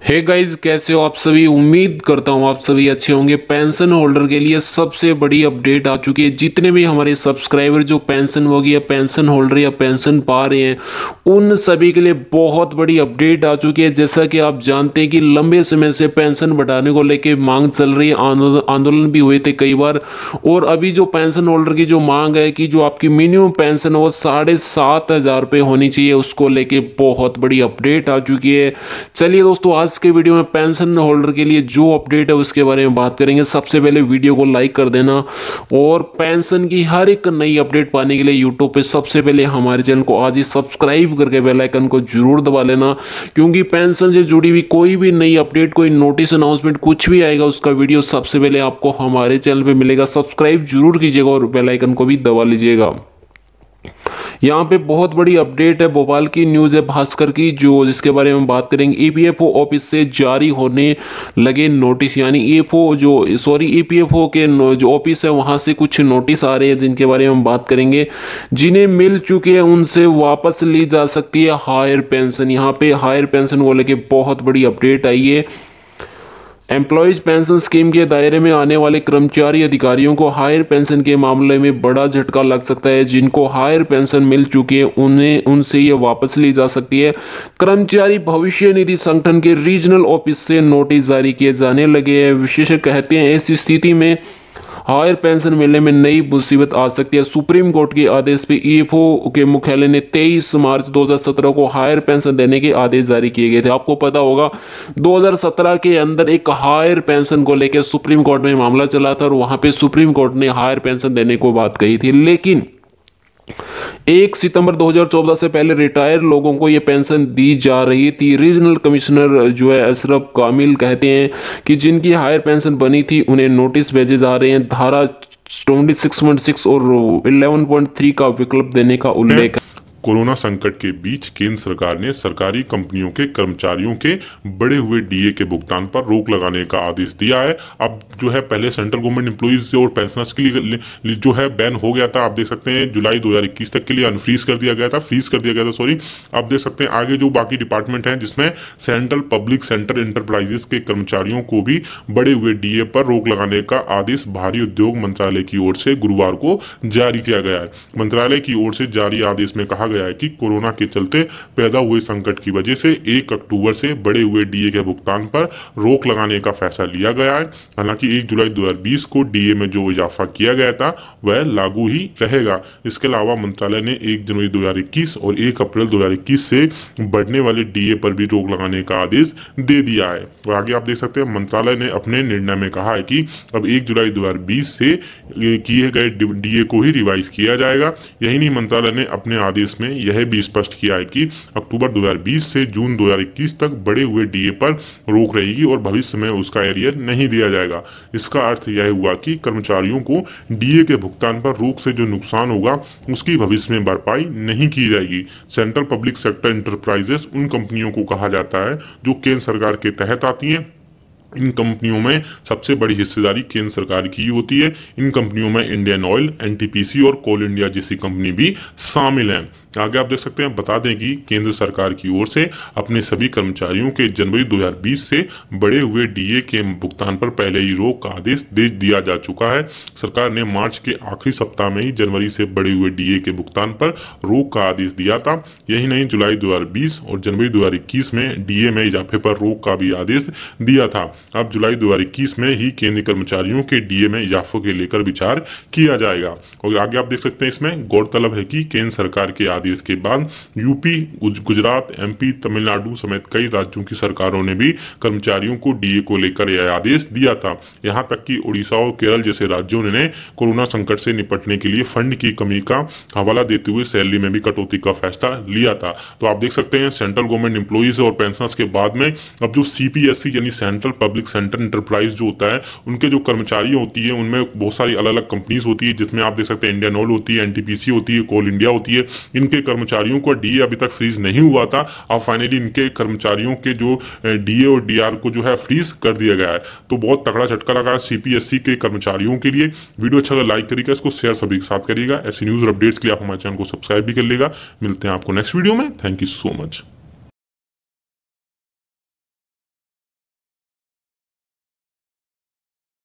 Hey guys, कैसे हो आप सभी। उम्मीद करता हूँ आप सभी अच्छे होंगे। पेंशन होल्डर के लिए सबसे बड़ी अपडेट आ चुकी है। जितने भी हमारे सब्सक्राइबर जो पेंशन होगी या पेंशन होल्डर या पेंशन पा रहे हैं, उन सभी के लिए बहुत बड़ी अपडेट आ चुकी है। जैसा कि आप जानते हैं कि लंबे समय से पेंशन बढ़ाने को लेकर मांग चल रही है, आंदोलन भी हुए थे कई बार। और अभी जो पेंशन होल्डर की जो मांग है कि जो आपकी मिनिमम पेंशन है वो 7,500 होनी चाहिए, उसको लेके बहुत बड़ी अपडेट आ चुकी है। चलिए दोस्तों, आज के वीडियो में पेंशन होल्डर के लिए जो अपडेट है उसके बारे में बात करेंगे। सबसे पहले वीडियो को लाइक कर देना और पेंशन की हर एक नई अपडेट पाने के लिए यूट्यूब पे सबसे पहले हमारे चैनल को आज ही सब्सक्राइब करके बेल आइकन को जरूर दबा लेना, क्योंकि पेंशन से जुड़ी हुई कोई भी नई अपडेट, कोई नोटिस, अनाउंसमेंट कुछ भी आएगा उसका वीडियो सबसे पहले आपको हमारे चैनल पे मिलेगा। सब्सक्राइब जरूर कीजिएगा और बेल आइकन को भी दबा लीजिएगा। यहाँ पे बहुत बड़ी अपडेट है, भोपाल की न्यूज़ है भास्कर की, जो जिसके बारे में बात करेंगे। ईपीएफओ ऑफिस से जारी होने लगे नोटिस, यानी ईपीएफओ के जो ऑफिस है वहाँ से कुछ नोटिस आ रहे हैं जिनके बारे में हम बात करेंगे। जिन्हें मिल चुके हैं उनसे वापस ली जा सकती है हायर पेंशन। यहाँ पे हायर पेंशन को लेके बहुत बड़ी अपडेट आई है। एम्प्लॉयज पेंशन स्कीम के दायरे में आने वाले कर्मचारी अधिकारियों को हायर पेंशन के मामले में बड़ा झटका लग सकता है। जिनको हायर पेंशन मिल चुकी है उनसे ये वापस ली जा सकती है। कर्मचारी भविष्य निधि संगठन के रीजनल ऑफिस से नोटिस जारी किए जाने लगे हैं। विशेषज्ञ कहते हैं ऐसी स्थिति में हायर पेंशन मिलने में नई मुसीबत आ सकती है। सुप्रीम कोर्ट के आदेश पे ईएफओ के मुख्यालय ने 23 मार्च 2017 को हायर पेंशन देने के आदेश जारी किए गए थे। आपको पता होगा 2017 के अंदर एक हायर पेंशन को लेकर सुप्रीम कोर्ट में मामला चला था और वहां पे सुप्रीम कोर्ट ने हायर पेंशन देने को बात कही थी। लेकिन 1 सितंबर 2014 से पहले रिटायर लोगों को यह पेंशन दी जा रही थी। रीजनल कमिश्नर जो है अशरफ कामिल कहते हैं कि जिनकी हायर पेंशन बनी थी उन्हें नोटिस भेजे जा रहे हैं। धारा 26.6 और 11.3 का विकल्प देने का उल्लेख है। कोरोना संकट के बीच केंद्र सरकार ने सरकारी कंपनियों के कर्मचारियों के बढ़े हुए डीए के भुगतान पर रोक लगाने का आदेश दिया है। अब जो है पहले सेंट्रल गवर्नमेंट एम्प्लॉइज और पेंशनर्स के लिए जो है बैन हो गया था। आप देख सकते हैं जुलाई 2021 तक के लिए अनफ्रीज कर दिया गया था, फ्रीज कर दिया गया था सॉरी। आप देख सकते हैं आगे जो बाकी डिपार्टमेंट हैं जिसमें सेंट्रल पब्लिक सेक्टर इंटरप्राइजेस के कर्मचारियों को भी बढ़े हुए डीए पर रोक लगाने का आदेश भारी उद्योग मंत्रालय की ओर से गुरुवार को जारी किया गया है। मंत्रालय की ओर से जारी आदेश में कहा गया है कि कोरोना के चलते पैदा हुए संकट की वजह से 1 अक्टूबर से बढ़े हुए डीए के भुगतान पर रोक लगाने का फैसला लिया गया है। हालांकि 1 जुलाई 2020 को डीए में जो इजाफा किया गया था वह लागू ही रहेगा। इसके अलावा मंत्रालय ने 1 जनवरी 2021 और 1 अप्रैल 2021 से बढ़ने वाले डीए पर भी रोक लगाने का आदेश दे दिया है। और आगे आप देख सकते हैं मंत्रालय ने अपने निर्णय में कहा है कि अब 1 जुलाई 2020 से किए गए डीए को ही रिवाइज किया जाएगा। यही नहीं, मंत्रालय ने अपने आदेश में यह भी स्पष्ट किया है कि अक्टूबर 2020 से जून 2021 तक बढ़े हुए डीए पर रोक रहेगी और भविष्य में उसका एरियर नहीं दिया जाएगा। इसका अर्थ यह हुआ कि कर्मचारियों को डीए के भुगतान पर रोक से जो नुकसान होगा उसकी भविष्य में भरपाई नहीं की जाएगी। सेंट्रल पब्लिक सेक्टर इंटरप्राइजेस उन कंपनियों को कहा जाता है जो केंद्र सरकार के तहत आती हैं। इन कंपनियों में सबसे बड़ी हिस्सेदारी केंद्र सरकार की होती है। इन कंपनियों में इंडियन ऑयल, एनटीपीसी और कोल इंडिया जैसी कंपनी भी शामिल हैं। आगे आप देख सकते हैं, बता दें कि केंद्र सरकार की ओर से अपने सभी कर्मचारियों के जनवरी 2020 से बढ़े हुए डीए के भुगतान पर पहले ही रोक का आदेश दे दिया जा चुका है। सरकार ने मार्च के आखिरी सप्ताह में ही जनवरी से बढ़े हुए डीए के भुगतान पर रोक का आदेश दिया था। यही नहीं, जुलाई 2020 और जनवरी 2021 में डीए में इजाफे पर रोक का भी आदेश दिया था। अब जुलाई 2021 में ही केंद्रीय कर्मचारियों के डीए में इजाफे के लेकर विचार किया जाएगा। और आगे आप देख सकते हैं, इसमें गौरतलब है कि केंद्र सरकार के आदेश के बाद यूपी, गुजरात, एमपी, तमिलनाडु समेत कई राज्यों की सरकारों ने भी कर्मचारियों को डीए को लेकर यह आदेश दिया था। यहां तक कि उड़ीसा और केरल जैसे राज्यों ने कोरोना संकट से निपटने के लिए फंड की कमी का हवाला देते हुए सैलरी में भी कटौती का फैसला लिया था। तो आप देख सकते हैं सेंट्रल गवर्नमेंट एम्प्लॉइज और पेंशनर्स के बाद में अब जो सीपीएससी यानी सेंट्रल पब्लिक सेक्टर इंटरप्राइज जो होता है उनके जो कर्मचारी होती है उनमें बहुत सारी अलग अलग कंपनीज होती है, जिसमें आप देख सकते हैं इंडियन ऑयल होती है, एनटीपीसी होती है, कोल इंडिया होती है। इनके कर्मचारियों को डीए अभी तक फ्रीज नहीं हुआ था। अब फाइनली इनके कर्मचारियों के जो डीए और डीआर को जो है फ्रीज कर दिया गया है। तो बहुत तगड़ा झटका लगा सीपीएससी के कर्मचारियों के लिए। वीडियो अच्छा लगा लाइक करिएगा, इसको शेयर सभी के साथ करिएगा। ऐसी न्यूज अपडेट्स के लिए आप हमारे चैनल को सब्सक्राइब भी कर लेगा। मिलते हैं आपको नेक्स्ट वीडियो में। Thank you so much.